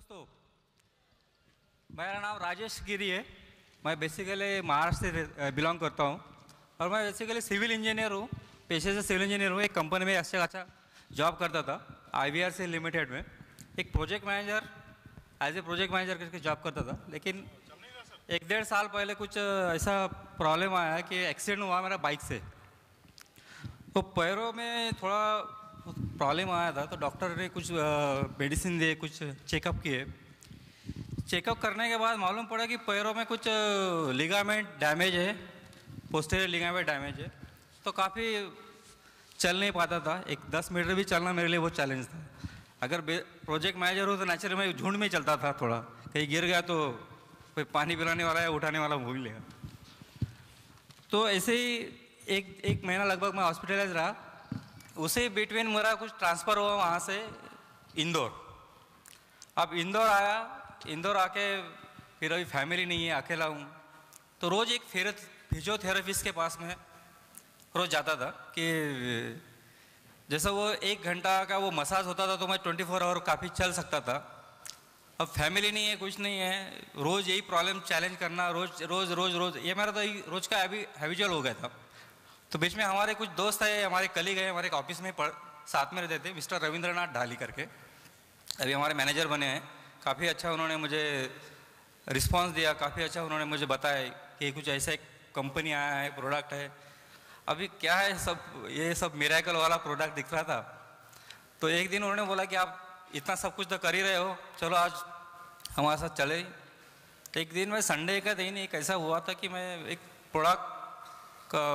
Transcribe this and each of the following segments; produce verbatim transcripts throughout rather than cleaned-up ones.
दोस्तों, मेरा नाम राजेश गिरी है। मैं बेसिकली महाराष्ट्र से बिलोंग करता हूँ और मैं बेसिकली सिविल इंजीनियर हूँ। पेशे से सिविल इंजीनियर हूँ। एक कंपनी में अच्छा अच्छा जॉब करता था, आई वी आर से लिमिटेड में एक project manager, as a project manager करके जॉब करता था। लेकिन एक डेढ़ साल पहले कुछ ऐसा प्रॉब्लम आया कि एक्सीडेंट हुआ मेरा बाइक से। तो पैरों में थोड़ा प्रॉब्लम आया था, तो डॉक्टर ने कुछ मेडिसिन दिए, कुछ चेकअप किए। चेकअप करने के बाद मालूम पड़ा कि पैरों में कुछ लिगामेंट डैमेज है, पोस्टीरियर लिगामेंट डैमेज है। तो काफ़ी चल नहीं पाता था। एक दस मीटर भी चलना मेरे लिए बहुत चैलेंज था। अगर प्रोजेक्ट मैनेजर हो तो नेचुरली मैं झुंड में चलता था, थोड़ा कहीं गिर गया तो कोई पानी पिलाने वाला या उठाने वाला भूल लेगा। तो ऐसे ही एक एक महीना लगभग मैं हॉस्पिटलाइज रहा। उसी बिटवीन मेरा कुछ ट्रांसफ़र हुआ वहाँ से इंदौर। अब इंदौर आया, इंदौर आके फिर अभी फैमिली नहीं है, अकेला हूँ। तो रोज़ एक फिर फिजियोथेरेपिस्ट के पास में रोज़ जाता था कि जैसा वो एक घंटा का वो मसाज होता था तो मैं ट्वेंटी फोर आवर काफ़ी चल सकता था। अब फैमिली नहीं है, कुछ नहीं है, रोज़ यही प्रॉब्लम चैलेंज करना, रोज़ रोज़ रोज़ रोज़ ये मेरा तो रोज़ का हैबी हैबिचुअल हो गया था। तो बीच में हमारे कुछ दोस्त है, हमारे कलीग है, हमारे ऑफिस में पढ़ साथ में रहते थे, मिस्टर रविंद्रनाथ ढाली करके, अभी हमारे मैनेजर बने हैं। काफ़ी अच्छा उन्होंने मुझे रिस्पांस दिया, काफ़ी अच्छा उन्होंने मुझे बताया कि कुछ ऐसा एक कंपनी आया है, प्रोडक्ट है। अभी क्या है, सब ये सब मिरेकल वाला प्रोडक्ट दिख रहा था। तो एक दिन उन्होंने बोला कि आप इतना सब कुछ तो कर ही रहे हो, चलो आज हमारे साथ चले। एक दिन में संडे का दिन एक ऐसा हुआ था कि मैं एक प्रोडक्ट का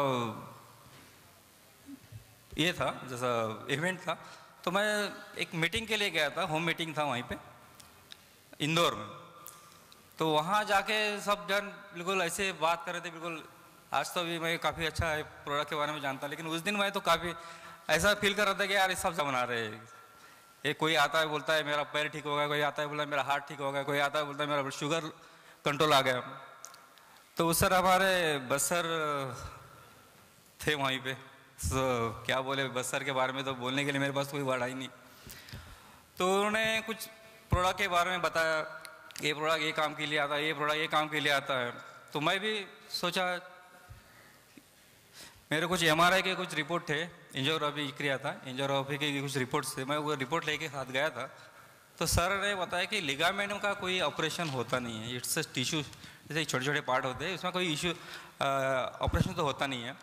ये था, जैसा इवेंट था, तो मैं एक मीटिंग के लिए गया था, होम मीटिंग था वहीं पे इंदौर में। तो वहाँ जाके सब जन बिल्कुल ऐसे बात कर रहे थे, बिल्कुल आज तो अभी मैं काफ़ी अच्छा है प्रोडक्ट के बारे में जानता, लेकिन उस दिन मैं तो काफ़ी ऐसा फील कर रहा था कि यार ये सब बना रहे हैं। ये कोई आता है बोलता है मेरा पैर ठीक हो गया, कोई आता है बोलता है मेरा हार्ट ठीक हो गया, कोई आता है बोलता है मेरा शुगर कंट्रोल आ गया। तो उस सर हमारे बस सर थे वहीं पे। सो क्या बोले बस सर के बारे में, तो बोलने के लिए मेरे पास कोई वर्ड आई नहीं। तो उन्होंने कुछ प्रोडक्ट के बारे में बताया, ये प्रोडक्ट ये काम के लिए आता है, ये प्रोडक्ट ये काम के लिए आता है। तो मैं भी सोचा, मेरे कुछ एम आर आई के कुछ रिपोर्ट थे, एंजियोग्राफी किया था, एंजियोग्राफी के कुछ रिपोर्ट्स थे, मैं वो रिपोर्ट लेके साथ गया था। तो सर ने बताया कि लिगामेंट का कोई ऑपरेशन होता नहीं है, इट्स अ टिश्यू, जैसे छोटे छोटे पार्ट होते हैं, उसमें कोई इश्यू ऑपरेशन तो होता नहीं है।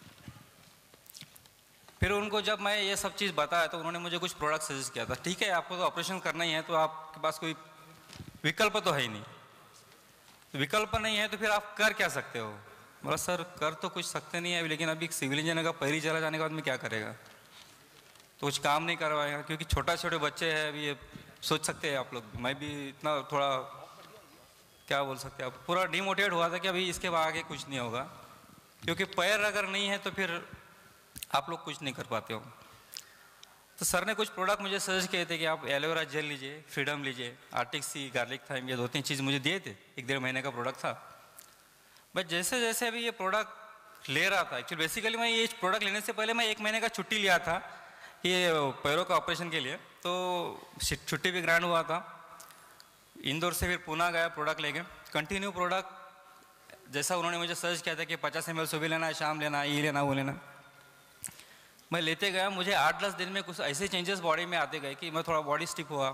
फिर उनको जब मैं ये सब चीज़ बताया तो उन्होंने मुझे कुछ प्रोडक्ट सजेस्ट किया था। ठीक है, आपको तो ऑपरेशन करना ही है, तो आपके पास कोई विकल्प तो है ही नहीं। तो विकल्प नहीं है तो फिर आप कर क्या सकते हो? बोला सर कर तो कुछ सकते नहीं है, लेकिन अभी सिविल इंजीनियर का पैर ही चला जाने के बाद में क्या करेगा, तो कुछ काम नहीं करवाएगा, क्योंकि छोटा छोटे बच्चे हैं। अभी ये सोच सकते हैं आप लोग, मैं भी इतना थोड़ा क्या बोल सकते हैं, पूरा डिमोटिवेट हुआ था कि अभी इसके बाद आगे कुछ नहीं होगा, क्योंकि पैर अगर नहीं है तो फिर आप लोग कुछ नहीं कर पाते हो। तो सर ने कुछ प्रोडक्ट मुझे सजेस्ट किए थे कि आप एलोवेरा जेल लीजिए, फ्रीडम लीजिए, आर्टिक सी, गार्लिक थाइम, ये दो तीन चीज़ मुझे दिए थे। एक डेढ़ महीने का प्रोडक्ट था। बट जैसे जैसे अभी ये प्रोडक्ट ले रहा था, एक्चुअली बेसिकली मैं ये प्रोडक्ट लेने से पहले मैं एक महीने का छुट्टी लिया था ये पैरों का ऑपरेशन के लिए। तो छुट्टी भी ग्रांड हुआ था। इंदौर से फिर पुणे गया प्रोडक्ट लेके, कंटिन्यू प्रोडक्ट जैसा उन्होंने मुझे सजेस्ट किया था कि पचास एम एल सुबह लेना है, शाम लेना है, ये लेना वो लेना, मैं लेते गया। मुझे आठ दस दिन में कुछ ऐसे चेंजेस बॉडी में आते गए कि मैं थोड़ा बॉडी स्टिफ हुआ,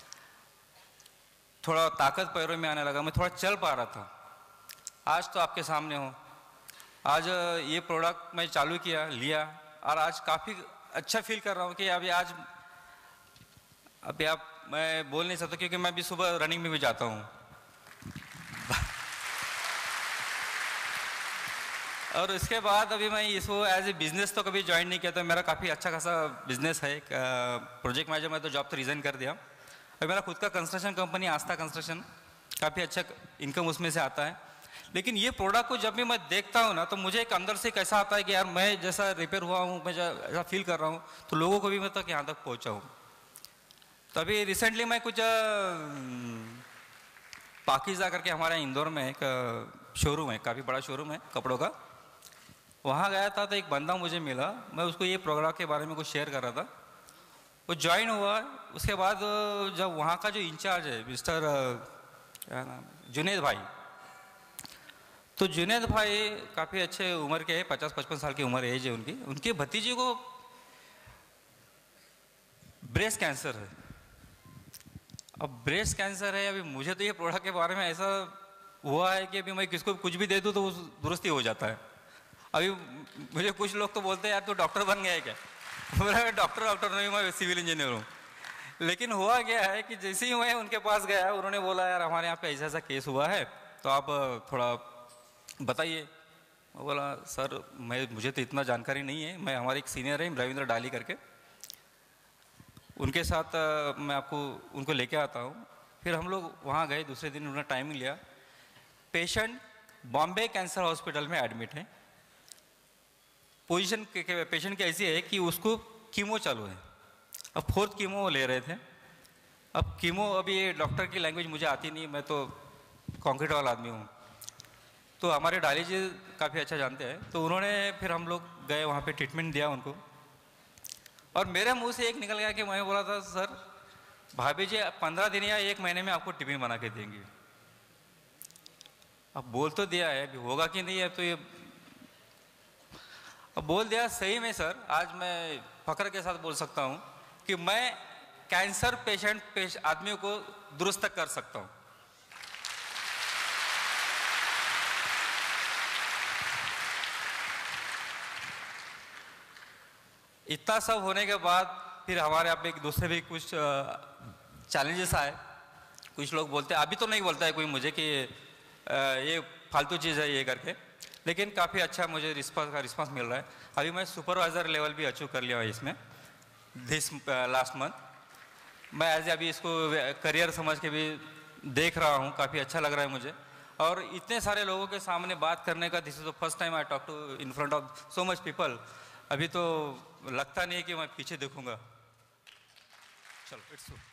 थोड़ा ताकत पैरों में आने लगा, मैं थोड़ा चल पा रहा था। आज तो आपके सामने हो, आज ये प्रोडक्ट मैं चालू किया, लिया, और आज काफ़ी अच्छा फील कर रहा हूँ कि अभी आज अभी आप मैं बोल नहीं सकता, क्योंकि मैं भी सुबह रनिंग में भी जाता हूँ। और इसके बाद अभी मैं इसको एज ए बिजनेस तो कभी ज्वाइन नहीं किया, तो मेरा काफ़ी अच्छा खासा बिजनेस है। प्रोजेक्ट मैनेजर मैं तो जॉब तो रिज़ाइन कर दिया। और मेरा खुद का कंस्ट्रक्शन कंपनी आस्था कंस्ट्रक्शन, काफ़ी अच्छा इनकम उसमें से आता है। लेकिन ये प्रोडक्ट को जब भी मैं देखता हूँ ना, तो मुझे एक अंदर से कैसा आता है कि यार मैं जैसा रिपेयर हुआ हूँ, मैं ऐसा फील कर रहा हूँ, तो लोगों को भी मैं तक यहाँ तक पहुँचा हूँ। तो अभी रिसेंटली मैं कुछ पाकिज़ा करके हमारे इंदौर में एक शोरूम है, काफ़ी बड़ा शोरूम है कपड़ों का, वहाँ गया था। तो एक बंदा मुझे मिला, मैं उसको ये प्रोग्राम के बारे में कुछ शेयर कर रहा था। वो ज्वाइन हुआ उसके बाद जब वहाँ का जो इंचार्ज है मिस्टर क्या नाम जुनेद भाई, तो जुनेद भाई काफ़ी अच्छे उम्र के हैं, पचास पचपन साल की उम्र एज है उनकी। उनके भतीजे को ब्रेस्ट कैंसर है। अब ब्रेस्ट कैंसर है, अभी मुझे तो ये प्रोडक्ट के बारे में ऐसा हुआ है कि अभी मैं किसको कुछ भी दे दूँ तो वो दुरुस्ती हो जाता है। अभी मुझे कुछ लोग तो बोलते हैं यार तू डॉक्टर बन गया है क्या? बोला मैं डॉक्टर डॉक्टर नहीं, मैं सिविल इंजीनियर हूँ। लेकिन हुआ क्या है कि जैसे ही मैं उनके पास गया, उन्होंने बोला यार हमारे यहाँ पे ऐसा ऐसा केस हुआ है, तो आप थोड़ा बताइए। मैं बोला सर मैं मुझे तो इतना जानकारी नहीं है, मैं हमारे एक सीनियर हैं रविंद्र डाली करके, उनके साथ मैं आपको उनको लेके आता हूँ। फिर हम लोग वहाँ गए, दूसरे दिन उन्होंने टाइमिंग लिया। पेशेंट बॉम्बे कैंसर हॉस्पिटल में एडमिट है। पोजीशन के पेशेंट की ऐसी है कि उसको कीमो चालू है, अब फोर्थ कीमो ले रहे थे। अब कीमो, अभी ये डॉक्टर की लैंग्वेज मुझे आती नहीं, मैं तो कॉन्क्रीट वाला आदमी हूँ, तो हमारे डाली जी काफ़ी अच्छा जानते हैं। तो उन्होंने फिर हम लोग गए वहाँ पे, ट्रीटमेंट दिया उनको। और मेरे मुंह से एक निकल गया कि मैं बोला था सर भाभी जी पंद्रह दिन या एक महीने में आपको टिफिन बना के देंगे। अब बोल तो दिया है, अभी होगा कि नहीं है तो ये अब बोल दिया। सही में सर आज मैं फख्र के साथ बोल सकता हूँ कि मैं कैंसर पेशेंट पेश आदमियों को दुरुस्त कर सकता हूँ। इतना सब होने के बाद फिर हमारे यहाँ पे एक दूसरे भी कुछ चैलेंजेस आए। कुछ लोग बोलते हैं, अभी तो नहीं बोलता है कोई मुझे कि ये फालतू चीज़ है ये करके, लेकिन काफ़ी अच्छा मुझे रिस्पांस का रिस्पांस मिल रहा है। अभी मैं सुपरवाइज़र लेवल भी अचीव कर लिया है इसमें, दिस लास्ट मंथ। मैं एज अभी इसको करियर समझ के भी देख रहा हूँ, काफ़ी अच्छा लग रहा है मुझे। और इतने सारे लोगों के सामने बात करने का, this is the first time I talk to in front of so much people. अभी तो लगता नहीं है कि मैं पीछे देखूंगा। चलो इट्स